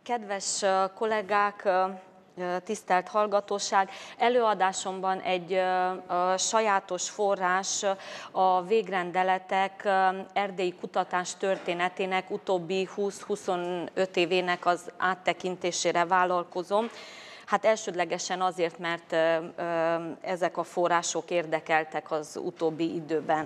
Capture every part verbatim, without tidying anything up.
Kedves kollégák, tisztelt hallgatóság! Előadásomban egy sajátos forrás a végrendeletek erdélyi kutatás történetének utóbbi húsz-huszonöt évének az áttekintésére vállalkozom. Hát elsődlegesen azért, mert ezek a források érdekeltek az utóbbi időben.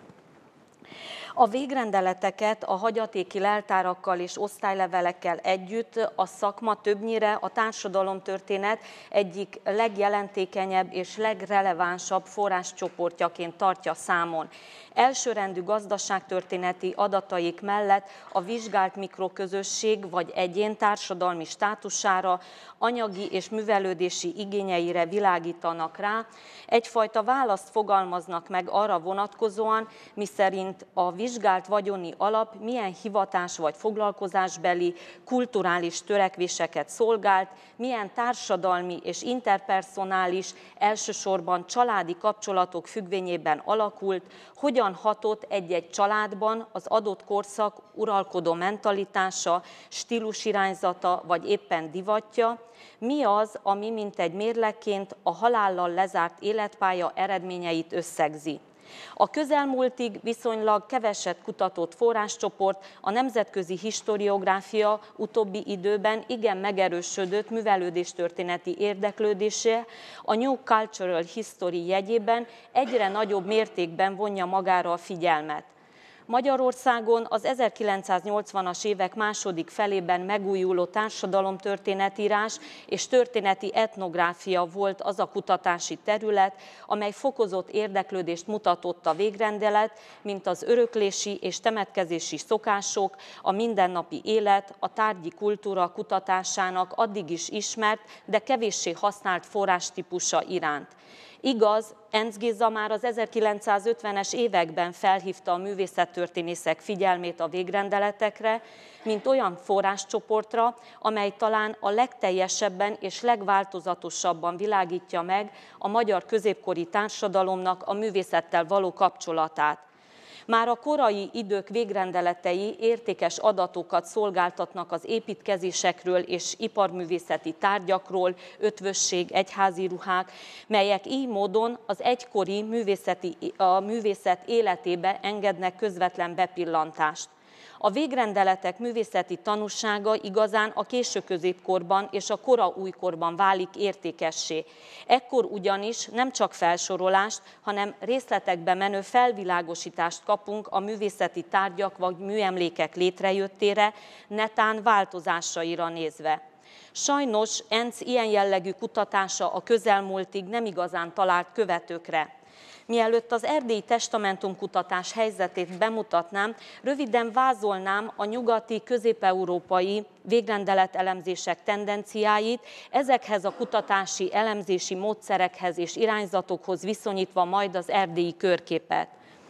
A végrendeleteket a hagyatéki leltárakkal és osztálylevelekkel együtt a szakma többnyire a társadalomtörténet egyik legjelentékenyebb és legrelevánsabb forráscsoportjaként tartja számon. Elsőrendű gazdaságtörténeti adataik mellett a vizsgált mikroközösség vagy egyén társadalmi státusára, anyagi és művelődési igényeire világítanak rá, egyfajta választ fogalmaznak meg arra vonatkozóan, miszerint a vizsgált vagyoni alap milyen hivatás vagy foglalkozásbeli kulturális törekvéseket szolgált, milyen társadalmi és interpersonális, elsősorban családi kapcsolatok függvényében alakult, hogyan hatott egy-egy családban az adott korszak uralkodó mentalitása, stílusirányzata vagy éppen divatja, mi az, ami mintegy mérlegként a halállal lezárt életpálya eredményeit összegzi. A közelmúltig viszonylag keveset kutatott forráscsoport, a nemzetközi historiográfia utóbbi időben igen megerősödött művelődéstörténeti érdeklődése, a New Cultural History jegyében egyre nagyobb mértékben vonja magára a figyelmet. Magyarországon az ezerkilencszáznyolcvanas évek második felében megújuló társadalomtörténetírás és történeti etnográfia volt az a kutatási terület, amely fokozott érdeklődést mutatott a végrendelet, mint az öröklési és temetkezési szokások, a mindennapi élet, a tárgyi kultúra kutatásának addig is ismert, de kevéssé használt forrástípusa iránt. Igaz, Encz Géza már az ezerkilencszázötvenes években felhívta a művészettörténészek figyelmét a végrendeletekre, mint olyan forráscsoportra, amely talán a legteljesebben és legváltozatosabban világítja meg a magyar középkori társadalomnak a művészettel való kapcsolatát. Már a korai idők végrendeletei értékes adatokat szolgáltatnak az építkezésekről és iparművészeti tárgyakról, ötvösség, egyházi ruhák, melyek így módon az egykori művészeti, a művészet életébe engednek közvetlen bepillantást. A végrendeletek művészeti tanúsága igazán a késő középkorban és a kora újkorban válik értékessé. Ekkor ugyanis nem csak felsorolást, hanem részletekbe menő felvilágosítást kapunk a művészeti tárgyak vagy műemlékek létrejöttére, netán változásaira nézve. Sajnos Encz ilyen jellegű kutatása a közelmúltig nem igazán talált követőkre. Mielőtt az erdélyi testamentumkutatás helyzetét bemutatnám, röviden vázolnám a nyugati, közép-európai végrendeletelemzések tendenciáit, ezekhez a kutatási elemzési módszerekhez és irányzatokhoz viszonyítva majd az erdélyi körképet.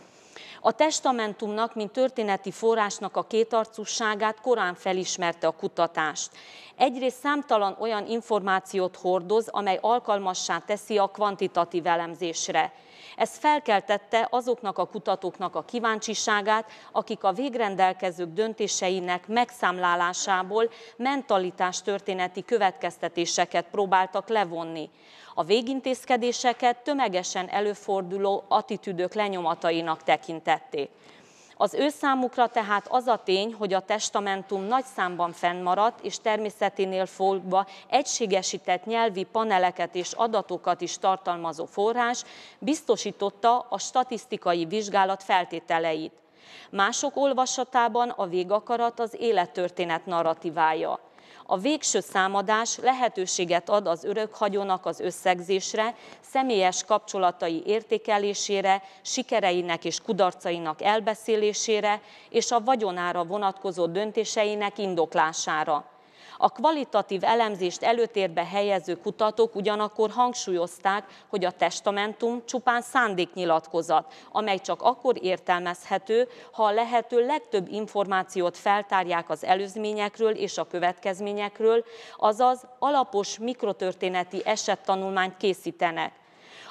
A testamentumnak, mint történeti forrásnak a kétarcúságát korán felismerte a kutatást. Egyrészt számtalan olyan információt hordoz, amely alkalmassá teszi a kvantitatív elemzésre. Ez felkeltette azoknak a kutatóknak a kíváncsiságát, akik a végrendelkezők döntéseinek megszámlálásából mentalitástörténeti következtetéseket próbáltak levonni. A végintézkedéseket tömegesen előforduló attitűdök lenyomatainak tekintették. Az ő számukra tehát az a tény, hogy a testamentum nagy számban fennmaradt, és természeténél fogva egységesített nyelvi paneleket és adatokat is tartalmazó forrás, biztosította a statisztikai vizsgálat feltételeit. Mások olvasatában a végakarat az élettörténet narratívája. A végső számadás lehetőséget ad az örökhagyónak az összegzésre, személyes kapcsolatai értékelésére, sikereinek és kudarcainak elbeszélésére és a vagyonára vonatkozó döntéseinek indoklására. A kvalitatív elemzést előtérbe helyező kutatók ugyanakkor hangsúlyozták, hogy a testamentum csupán szándéknyilatkozat, amely csak akkor értelmezhető, ha a lehető legtöbb információt feltárják az előzményekről és a következményekről, azaz alapos mikrotörténeti esettanulmányt készítenek.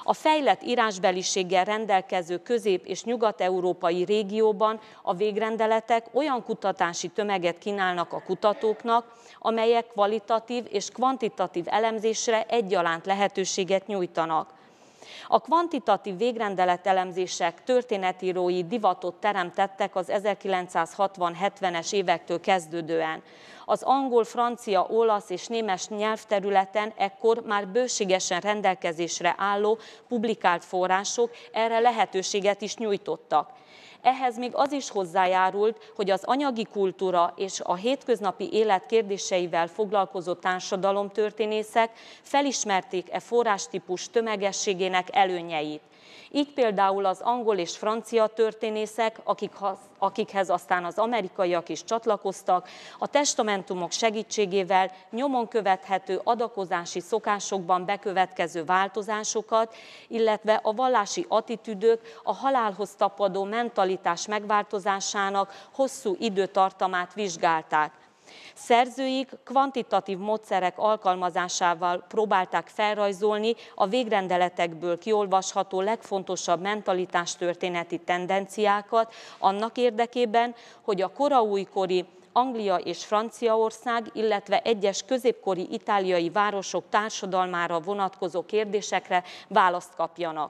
A fejlett írásbeliséggel rendelkező közép- és nyugat-európai régióban a végrendeletek olyan kutatási tömeget kínálnak a kutatóknak, amelyek kvalitatív és kvantitatív elemzésre egyaránt lehetőséget nyújtanak. A kvantitatív végrendeletelemzések történetírói divatot teremtettek az ezerkilencszázhatvan-hetvenes évektől kezdődően. Az angol, francia, olasz és német nyelvterületen ekkor már bőségesen rendelkezésre álló publikált források erre lehetőséget is nyújtottak. Ehhez még az is hozzájárult, hogy az anyagi kultúra és a hétköznapi élet kérdéseivel foglalkozó társadalomtörténészek felismerték e forrástípus tömegességének előnyeit. Így például az angol és francia történészek, akikhez aztán az amerikaiak is csatlakoztak, a testamentumok segítségével nyomon követhető adakozási szokásokban bekövetkező változásokat, illetve a vallási attitűdök, a halálhoz tapadó mentalitás megváltozásának hosszú időtartamát vizsgálták. Szerzőik kvantitatív módszerek alkalmazásával próbálták felrajzolni a végrendeletekből kiolvasható legfontosabb mentalitástörténeti tendenciákat annak érdekében, hogy a koraújkori Anglia és Franciaország, illetve egyes középkori itáliai városok társadalmára vonatkozó kérdésekre választ kapjanak.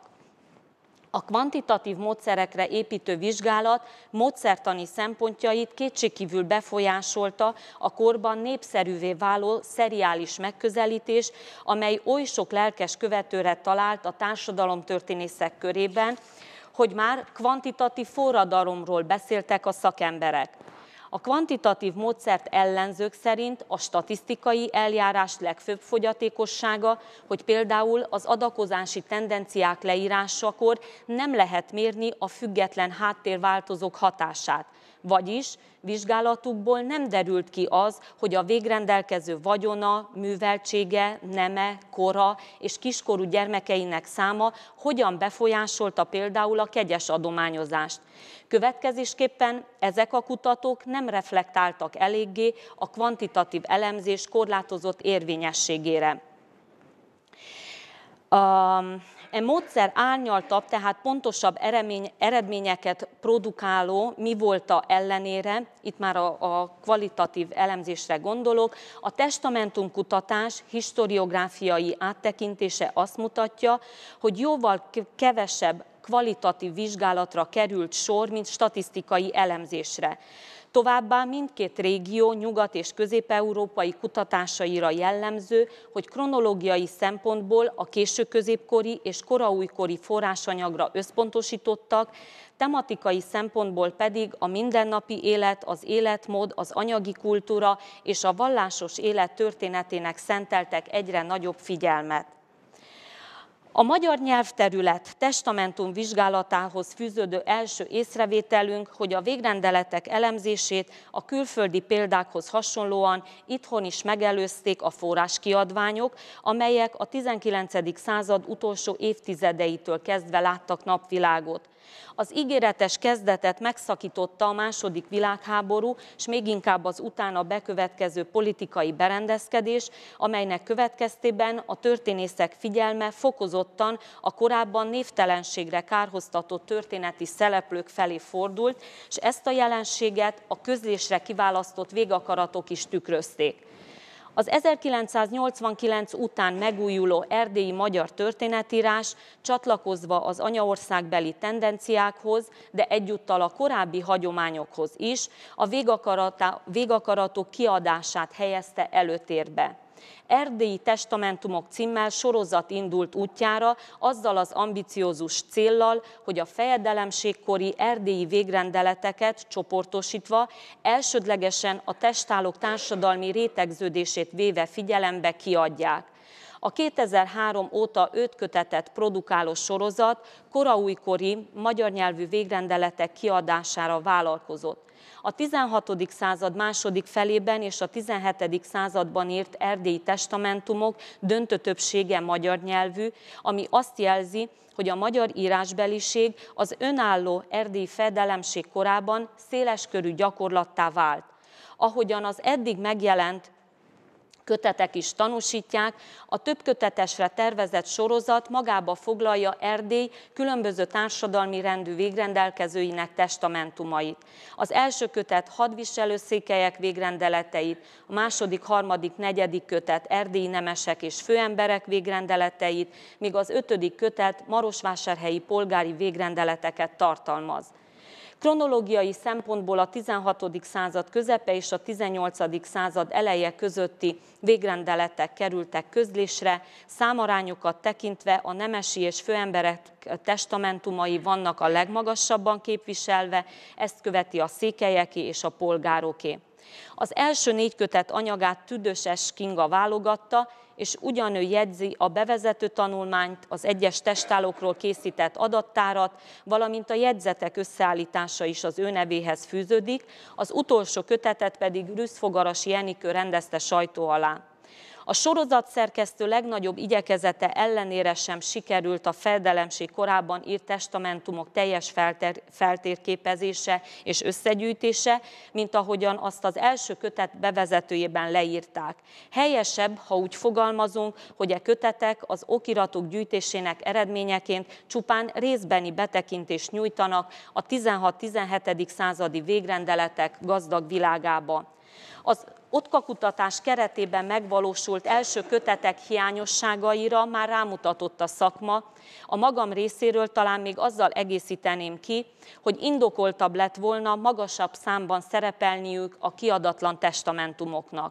A kvantitatív módszerekre építő vizsgálat módszertani szempontjait kétségkívül befolyásolta a korban népszerűvé váló szeriális megközelítés, amely oly sok lelkes követőre talált a társadalomtörténészek körében, hogy már kvantitatív forradalomról beszéltek a szakemberek. A kvantitatív módszert ellenzők szerint a statisztikai eljárás legfőbb fogyatékossága, hogy például az adakozási tendenciák leírásakor nem lehet mérni a független háttérváltozók hatását. Vagyis vizsgálatukból nem derült ki az, hogy a végrendelkező vagyona, műveltsége, neme, kora és kiskorú gyermekeinek száma hogyan befolyásolta például a kegyes adományozást. Következésképpen ezek a kutatók nem reflektáltak eléggé a kvantitatív elemzés korlátozott érvényességére. Um, E módszer árnyaltabb, tehát pontosabb eremény, eredményeket produkáló mi volta ellenére, itt már a, a kvalitatív elemzésre gondolok, a testamentumkutatás historiográfiai áttekintése azt mutatja, hogy jóval kevesebb kvalitatív vizsgálatra került sor, mint statisztikai elemzésre. Továbbá mindkét régió nyugat- és közép-európai kutatásaira jellemző, hogy kronológiai szempontból a késő-középkori és koraújkori forrásanyagra összpontosítottak, tematikai szempontból pedig a mindennapi élet, az életmód, az anyagi kultúra és a vallásos élet történetének szenteltek egyre nagyobb figyelmet. A magyar nyelvterület testamentum vizsgálatához fűződő első észrevételünk, hogy a végrendeletek elemzését a külföldi példákhoz hasonlóan itthon is megelőzték a forráskiadványok, amelyek a tizenkilencedik század utolsó évtizedeitől kezdve láttak napvilágot. Az ígéretes kezdetet megszakította a második világháború, és még inkább az utána bekövetkező politikai berendezkedés, amelynek következtében a történészek figyelme fokozottan a korábban névtelenségre kárhoztatott történeti szereplők felé fordult, és ezt a jelenséget a közlésre kiválasztott végakaratok is tükrözték. Az ezerkilencszáznyolcvankilenc után megújuló erdélyi magyar történetírás csatlakozva az anyaországbeli tendenciákhoz, de egyúttal a korábbi hagyományokhoz is a végakaratok kiadását helyezte előtérbe. Erdélyi testamentumok címmel sorozat indult útjára azzal az ambiciózus céllal, hogy a fejedelemségkori erdélyi végrendeleteket csoportosítva elsődlegesen a testállók társadalmi rétegződését véve figyelembe kiadják. A kétezer-három óta öt kötetet produkáló sorozat koraújkori magyar nyelvű végrendeletek kiadására vállalkozott. A tizenhatodik század második felében és a tizenhetedik században írt erdélyi testamentumok döntő többsége magyar nyelvű, ami azt jelzi, hogy a magyar írásbeliség az önálló erdélyi fejedelemség korában széleskörű gyakorlattá vált. Ahogyan az eddig megjelent kötetek is tanúsítják, a több kötetesre tervezett sorozat magába foglalja Erdély különböző társadalmi rendű végrendelkezőinek testamentumait. Az első kötet hadviselőszékelyek végrendeleteit, a második, harmadik, negyedik kötet erdélyi nemesek és főemberek végrendeleteit, míg az ötödik kötet marosvásárhelyi polgári végrendeleteket tartalmaz. Kronológiai szempontból a tizenhatodik század közepe és a tizennyolcadik század eleje közötti végrendeletek kerültek közlésre, számarányokat tekintve a nemesi és főemberek testamentumai vannak a legmagasabban képviselve, ezt követi a székelyeké és a polgároké. Az első négy kötet anyagát Tüdös Kinga válogatta, és ugyanő jegyzi a bevezető tanulmányt, az egyes testállókról készített adattárat, valamint a jegyzetek összeállítása is az ő nevéhez fűződik, az utolsó kötetet pedig Rüszfogarasi Enikő rendezte sajtó alá. A sorozatszerkesztő legnagyobb igyekezete ellenére sem sikerült a fejedelemség korában írt testamentumok teljes feltér, feltérképezése és összegyűjtése, mint ahogyan azt az első kötet bevezetőjében leírták. Helyesebb, ha úgy fogalmazunk, hogy a kötetek az okiratok gyűjtésének eredményeként csupán részbeni betekintést nyújtanak a tizenhat-tizenhetedik századi végrendeletek gazdag világába. Az otkakutatás keretében megvalósult első kötetek hiányosságaira már rámutatott a szakma. A magam részéről talán még azzal egészíteném ki, hogy indokoltabb lett volna magasabb számban szerepelniük a kiadatlan testamentumoknak.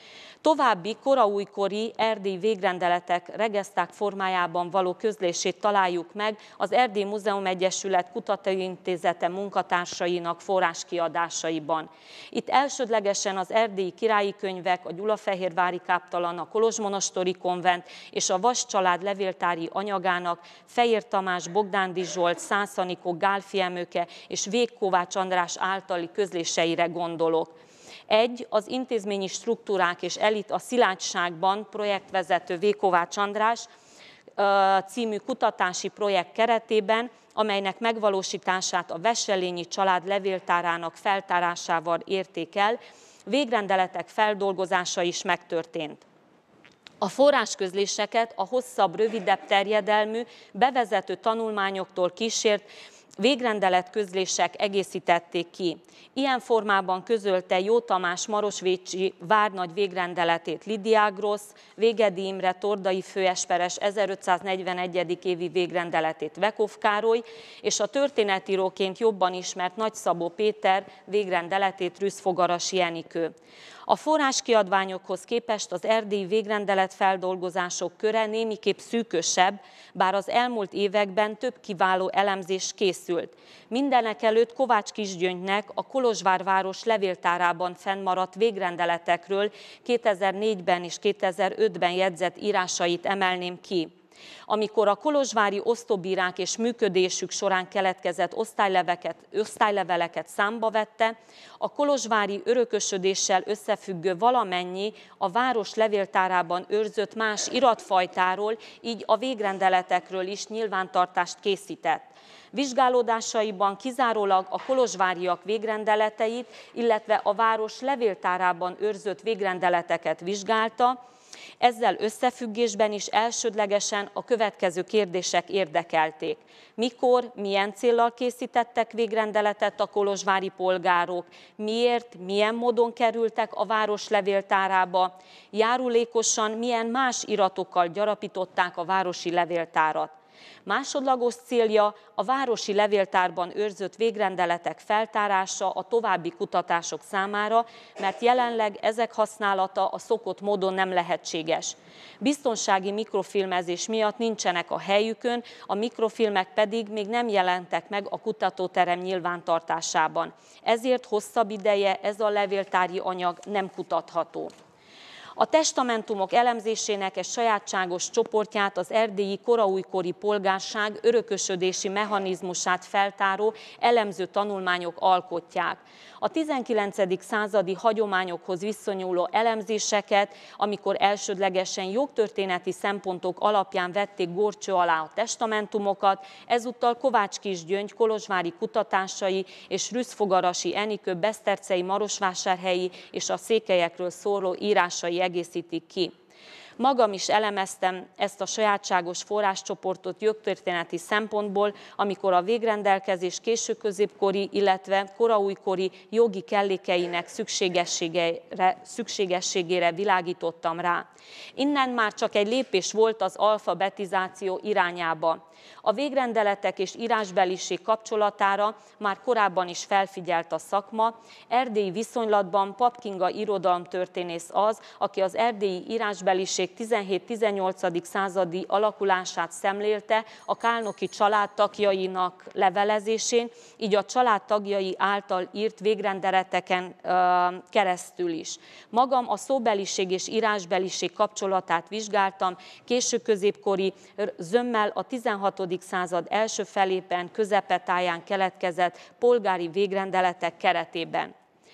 További koraújkori erdélyi végrendeletek regeszták formájában való közlését találjuk meg az Erdély Múzeum Egyesület Kutatóintézete munkatársainak forráskiadásaiban. Itt elsődlegesen az erdélyi királyi könyvek, a gyulafehérvári káptalan, a kolozsmonostori konvent és a Vas család levéltári anyagának Fejér Tamás, Bogdándi Zsolt, Szász Anikó, Gálffy Emőke és Vég Kovács András általi közléseire gondolok. Egy, az intézményi struktúrák és elit a szilágyságban projektvezető Vég Kovács András című kutatási projekt keretében, amelynek megvalósítását a Wesselényi család levéltárának feltárásával érték el, végrendeletek feldolgozása is megtörtént. A forrásközléseket a hosszabb, rövidebb terjedelmű, bevezető tanulmányoktól kísért végrendelet közlések egészítették ki. Ilyen formában közölte Jó Tamás marosvécsi várnagy végrendeletét Lidia Grossz, Végedi Imre tordai főesperes ezerötszáznegyvenegyedik évi végrendeletét Vekov Károly, és a történetíróként jobban ismert Nagy Szabó Péter végrendeletét Rüszfogarasi Enikő. A forráskiadványokhoz képest az erdélyi végrendelet feldolgozások köre némiképp szűkösebb, bár az elmúlt években több kiváló elemzés készült. Mindenekelőtt Kovács Kisgyöngynek a Kolozsvár város levéltárában fennmaradt végrendeletekről kétezer-négyben és kétezer-ötben jegyzett írásait emelném ki. Amikor a kolozsvári osztóbírák és működésük során keletkezett osztályleveleket számba vette, a kolozsvári örökösödéssel összefüggő valamennyi a város levéltárában őrzött más iratfajtáról, így a végrendeletekről is nyilvántartást készített. Vizsgálódásaiban kizárólag a kolozsváriak végrendeleteit, illetve a város levéltárában őrzött végrendeleteket vizsgálta. Ezzel összefüggésben is elsődlegesen a következő kérdések érdekelték. Mikor, milyen céllal készítettek végrendeletet a kolozsvári polgárok, miért, milyen módon kerültek a város levéltárába, járulékosan milyen más iratokkal gyarapították a városi levéltárat. Másodlagos célja a városi levéltárban őrzött végrendeletek feltárása a további kutatások számára, mert jelenleg ezek használata a szokott módon nem lehetséges. Biztonsági mikrofilmezés miatt nincsenek a helyükön, a mikrofilmek pedig még nem jelentek meg a kutatóterem nyilvántartásában. Ezért hosszabb ideje ez a levéltári anyag nem kutatható. A testamentumok elemzésének egy sajátságos csoportját az erdélyi koraújkori polgárság örökösödési mechanizmusát feltáró elemző tanulmányok alkotják. A tizenkilencedik századi hagyományokhoz viszonyuló elemzéseket, amikor elsődlegesen jogtörténeti szempontok alapján vették górcső alá a testamentumokat, ezúttal Kovács Kisgyöngy kolozsvári kutatásai és Rüszfogarasi Enikő besztercei, marosvásárhelyi és a székelyekről szóló írásai egészítik ki. Magam is elemeztem ezt a sajátságos forráscsoportot jogtörténeti szempontból, amikor a végrendelkezés késő-középkori, illetve koraújkori jogi kellékeinek szükségességére, szükségességére világítottam rá. Innen már csak egy lépés volt az alfabetizáció irányába. A végrendeletek és írásbeliség kapcsolatára már korábban is felfigyelt a szakma. Erdélyi viszonylatban Pap Kinga irodalomtörténész az, aki az erdélyi írásbeliség tizenhét-tizennyolcadik századi alakulását szemlélte a kálnoki család tagjainak levelezésén, így a család tagjai által írt végrendeleteken keresztül is. Magam a szóbeliség és írásbeliség kapcsolatát vizsgáltam, késő-középkori zömmel a tizenhatodik század első felében, közepetáján keletkezett polgári végrendeletek keretében.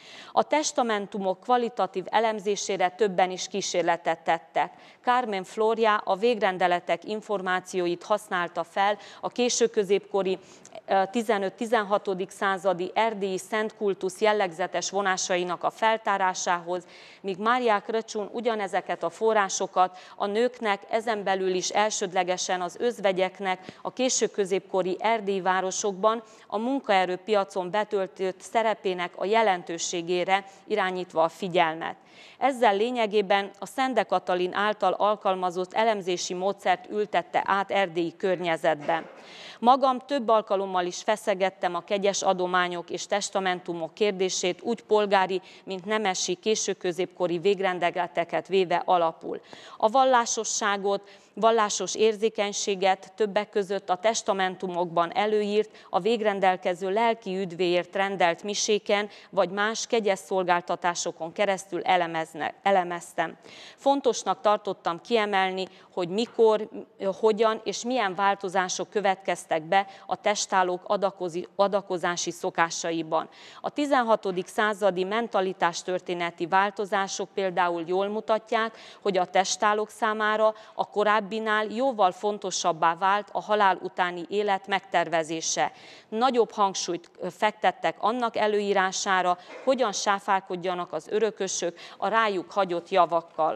A testamentumok kvalitatív elemzésére többen is kísérletet tettek. Carmen Floria a végrendeletek információit használta fel a késő-középkori tizenöt-tizenhatodik századi erdélyi szentkultusz jellegzetes vonásainak a feltárásához, míg Mária Crăciun ugyanezeket a forrásokat a nőknek, ezen belül is elsődlegesen az özvegyeknek a késő-középkori erdélyi városokban a munkaerőpiacon betöltött szerepének a jelentőségére irányítva a figyelmet. Ezzel lényegében a Szende Katalin által alkalmazott elemzési módszert ültette át erdélyi környezetben. Magam több alkalommal is feszegettem a kegyes adományok és testamentumok kérdését, úgy polgári, mint nemesi, késő-középkori végrendeleteket véve alapul. A vallásosságot, vallásos érzékenységet többek között a testamentumokban előírt, a végrendelkező lelki üdvéért rendelt miséken vagy más kegyes szolgáltatásokon keresztül elemezne, elemeztem. Fontosnak tartottam kiemelni, hogy mikor, hogyan és milyen változások következtek be a testálók adakozási szokásaiban. A tizenhatodik századi mentalitástörténeti változások például jól mutatják, hogy a testálók számára a korábbinál jóval fontosabbá vált a halál utáni élet megtervezése. Nagyobb hangsúlyt fektettek annak előírására, hogyan sáfárkodjanak az örökösök a rájuk hagyott javakkal.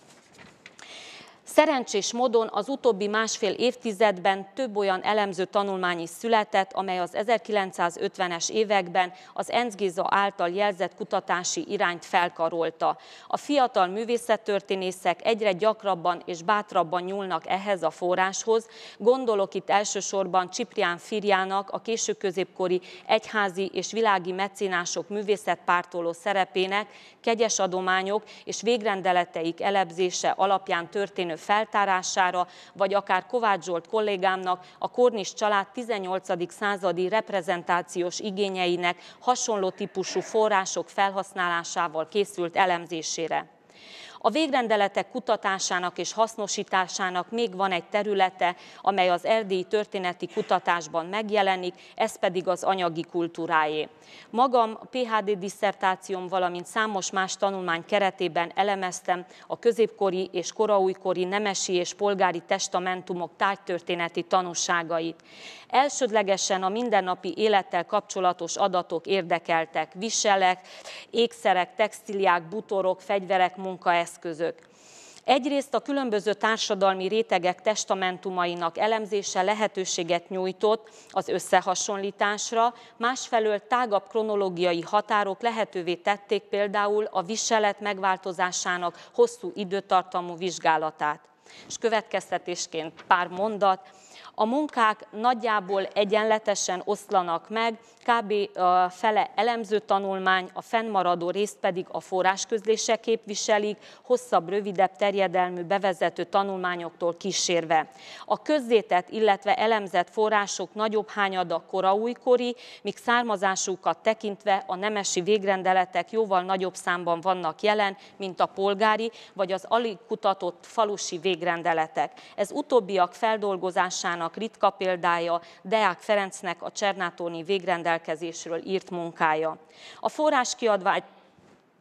Szerencsés módon az utóbbi másfél évtizedben több olyan elemző tanulmány is született, amely az ezerkilencszázötvenes években az Encz Géza által jelzett kutatási irányt felkarolta. A fiatal művészettörténészek egyre gyakrabban és bátrabban nyúlnak ehhez a forráshoz. Gondolok itt elsősorban Ciprián Firiának, a késő-középkori egyházi és világi mecénások művészetpártoló szerepének, kegyes adományok és végrendeleteik elemzése alapján történő feltárására, vagy akár Kovács Zsolt kollégámnak a Kornis család tizennyolcadik századi reprezentációs igényeinek hasonló típusú források felhasználásával készült elemzésére. A végrendeletek kutatásának és hasznosításának még van egy területe, amely az erdélyi történeti kutatásban megjelenik, ez pedig az anyagi kultúráé. Magam a pé há dé disszertációm, valamint számos más tanulmány keretében elemeztem a középkori és koraújkori nemesi és polgári testamentumok tárgytörténeti tanúságait. Elsődlegesen a mindennapi élettel kapcsolatos adatok érdekeltek, viselek, ékszerek, textíliák, bútorok, fegyverek, munkaeszközök. Egyrészt a különböző társadalmi rétegek testamentumainak elemzése lehetőséget nyújtott az összehasonlításra, másfelől tágabb kronológiai határok lehetővé tették például a viselet megváltozásának hosszú időtartamú vizsgálatát. És következtetésként pár mondat. A munkák nagyjából egyenletesen oszlanak meg, kb. Fele elemző tanulmány, a fennmaradó részt pedig a forrásközlések képviselik, hosszabb, rövidebb terjedelmű bevezető tanulmányoktól kísérve. A közzétett, illetve elemzett források nagyobb hányada koraújkori, míg származásukat tekintve a nemesi végrendeletek jóval nagyobb számban vannak jelen, mint a polgári vagy az alig kutatott falusi végrendeletek. Ez utóbbiak feldolgozásának ritka példája Deák Ferencnek a csernátóni végrendelkezésről írt munkája. A forráskiadvány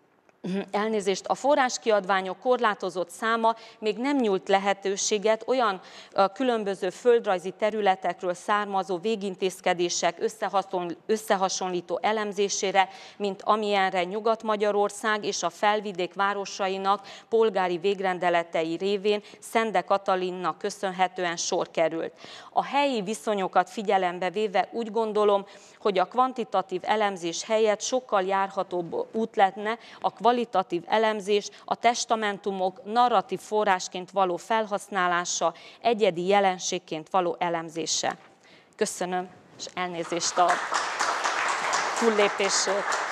elnézést, a forráskiadványok korlátozott száma még nem nyújt lehetőséget olyan különböző földrajzi területekről származó végintézkedések összehasonlító elemzésére, mint amilyenre Nyugat-Magyarország és a felvidék városainak polgári végrendeletei révén Szende Katalinnak köszönhetően sor került. A helyi viszonyokat figyelembe véve úgy gondolom, hogy a kvantitatív elemzés helyett sokkal járhatóbb út lenne a kvalitatív elemzés, a testamentumok narratív forrásként való felhasználása, egyedi jelenségként való elemzése. Köszönöm, és elnézést a túllépésért.